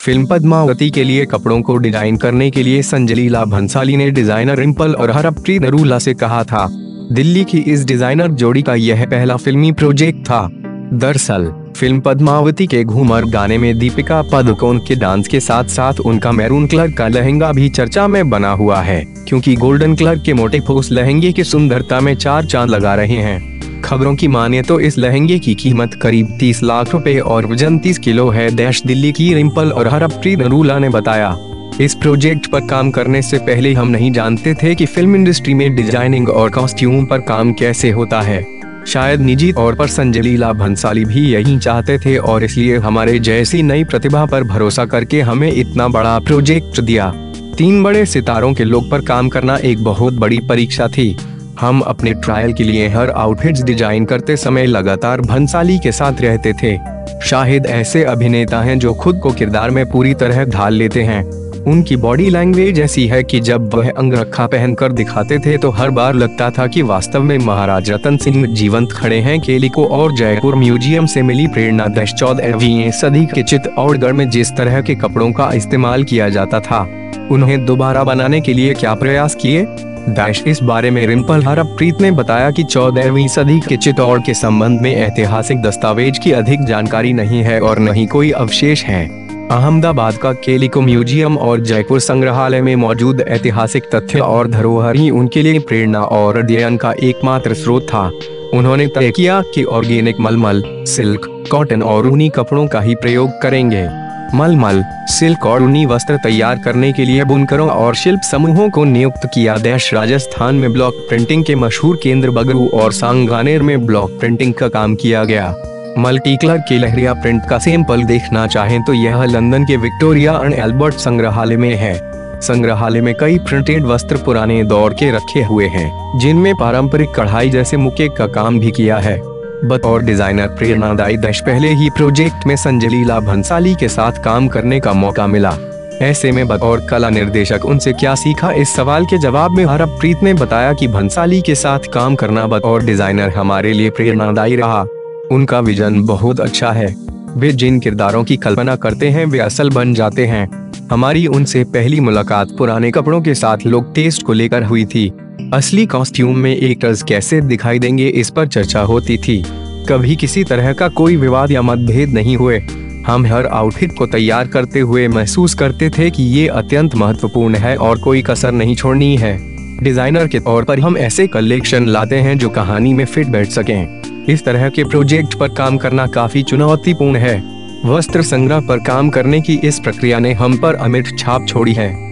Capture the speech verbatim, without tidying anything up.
Film Padmavati के लिए कपड़ों को डिजाइन करने के लिए संजलीला भंसाली ने डिजाइनर रिम्पल और हरप्रीत नरूला से कहा था। दिल्ली की इस डिजाइनर जोड़ी का यह पहला फिल्मी प्रोजेक्ट था। दरअसल फिल्म पद्मावती के घूमर गाने में दीपिका पादुकोण के डांस के साथ साथ उनका मैरून कलर का लहंगा भी चर्चा में बना हुआ है, क्योंकि गोल्डन कलर के मोटिफ उस लहंगे की सुंदरता में चार चांद लगा रहे हैं। खबरों की माने तो इस लहंगे की कीमत करीब तीस लाख रुपए और वजन तीस किलो है। देश दिल्ली की रिम्पल और हरप्रीत नरूला ने बताया, इस प्रोजेक्ट पर काम करने से पहले हम नहीं जानते थे कि फिल्म इंडस्ट्री में डिजाइनिंग और कॉस्ट्यूम पर काम कैसे होता है। शायद निजी तौर पर संजलीला भंसाली भी यही चाहते थे और इसलिए हमारे जैसी नई प्रतिभा पर भरोसा करके हमें इतना बड़ा प्रोजेक्ट दिया। तीन बड़े सितारों के लुक पर काम करना एक बहुत बड़ी परीक्षा थी। हम अपने ट्रायल के लिए हर आउटफिट्स डिजाइन करते समय लगातार भंसाली के साथ रहते थे। शाहिद ऐसे अभिनेता हैं जो खुद को किरदार में पूरी तरह ढाल लेते हैं। उनकी बॉडी लैंग्वेज ऐसी है कि जब वह अंगरखा पहनकर दिखाते थे तो हर बार लगता था कि वास्तव में महाराज रतन सिंह जीवंत खड़े हैं। केलिको और जयपुर म्यूजियम से मिली प्रेरणा देश चौदहवीं सदी के चित्तौड़गढ़ में जिस तरह के कपड़ों का इस्तेमाल किया जाता था, उन्हें दोबारा बनाने के लिए क्या प्रयास किए। दाइश इस बारे में रिम्पल हरप्रीत ने बताया कि चौदहवीं सदी के चित्तौड़ के संबंध में ऐतिहासिक दस्तावेज की अधिक जानकारी नहीं है और न ही कोई अवशेष है। अहमदाबाद का केलिको म्यूजियम और जयपुर संग्रहालय में मौजूद ऐतिहासिक तथ्य और धरोहर ही उनके लिए प्रेरणा और अध्ययन का एकमात्र स्रोत था। उन्होंने तय किया कि ऑर्गेनिक मलमल, सिल्क, कॉटन और ऊनी कपड़ों का ही प्रयोग करेंगे। मलमल, सिल्क और ऊनी वस्त्र तैयार करने के लिए बुनकरों और शिल्प समूहों को नियुक्त किया। देश राजस्थान में ब्लॉक प्रिंटिंग के मशहूर केंद्र बगरू और सांगानेर में ब्लॉक प्रिंटिंग का काम किया गया। मल्टी कलर के लहरिया प्रिंट का सैंपल देखना चाहें तो यह लंदन के विक्टोरिया एंड एल्बर्ट संग्रहालय में है। संग्रहालय में कई प्रिंटेड वस्त्र पुराने दौर के रखे हुए हैं, जिनमें पारंपरिक कढ़ाई जैसे मुक्के का काम भी किया है। बतौर डिजाइनर प्रेरणादायी देश पहले ही प्रोजेक्ट में संजलीला भंसाली के साथ काम करने का मौका मिला। ऐसे में बतौर कला निर्देशक उनसे क्या सीखा, इस सवाल के जवाब में हरप्रीत ने बताया कि भंसाली के साथ काम करना बतौर डिजाइनर हमारे लिए प्रेरणादायी रहा। उनका विजन बहुत अच्छा है। वे जिन किरदारों की कल्पना करते हैं वे असल बन जाते हैं। हमारी उनसे पहली मुलाकात पुराने कपड़ों के साथ लुक टेस्ट को लेकर हुई थी। असली कॉस्ट्यूम में एक्टर्स कैसे दिखाई देंगे इस पर चर्चा होती थी। कभी किसी तरह का कोई विवाद या मतभेद नहीं हुए। हम हर आउटफिट को तैयार करते हुए महसूस करते थे कि ये अत्यंत महत्वपूर्ण है और कोई कसर नहीं छोड़नी है। डिजाइनर के तौर पर हम ऐसे कलेक्शन लाते हैं जो कहानी में फिट बैठ सकें। इस तरह के प्रोजेक्ट पर काम करना काफी चुनौतीपूर्ण है। वस्त्र संग्रह पर काम करने की इस प्रक्रिया ने हम पर अमिट छाप छोड़ी है।